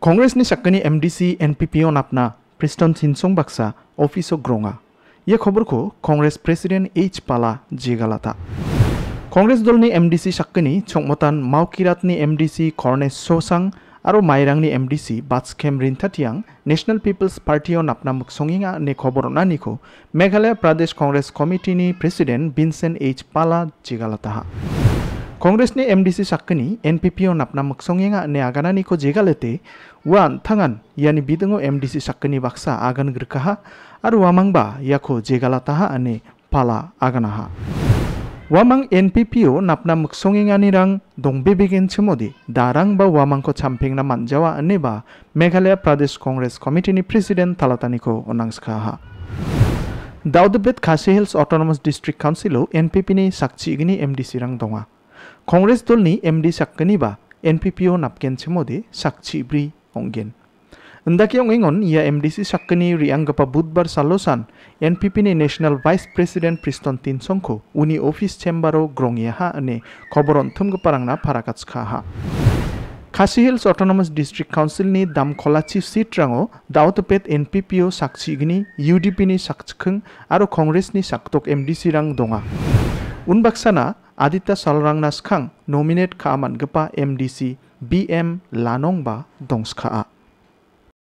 Congress ni sakani MDC NPP-o napna Preston Tinsong baksa ofiso gronga. Ia khobor ko Congress President H Pala jegala ta. Congress dol ni MDC sakani chongmotan maukirat ni MDC Cornes Sosang aro mairang ni MDC Batskem Rintatiang National People's Party-o napna muksonginga ne khobor nani ko Meghalaya Pradesh Congress Committee ni President Vincent H Pala jegala ta. Congress ni MDC sakani NPP-o napna muksonginga ne aganani ko jegalete wan tangan yani bidengo MDC sakani baksa agan gerkaha aru wamangba yako jegala taha ane Pala aganaha. Wamang NPP-o napna muksonginga nirang dongbebegen chemodi darang ba wamang ko champeng na manjawa ane ba Meghalaya Pradesh Congress Committee ni President talatani ko onangskaha. Daudbet Khasi Hills Autonomous District Council-o NPP ni sakchi igni MDC rang donga. Congress dol ni MD sakani ba NPP-o napgen chemode sakchi bri onggen. Endaki ongengon ia MDC sakani rianggapa budbar salosan NPP ni National Vice President Preston Tinsong ko uni office chamber-o grongyaha ane khoboron thumgeparangna parakatskhaha. Khasi Hills Autonomous District Council ni damkhola chief seat rango dautopet NPP-o sakchi igni UDP ni sakchkhung aro Congress ni saktok MDC rang donga. Unbaksana Adita Salrang Naskang nominate kaaman gepa MDC BM Lanong ba dongskha.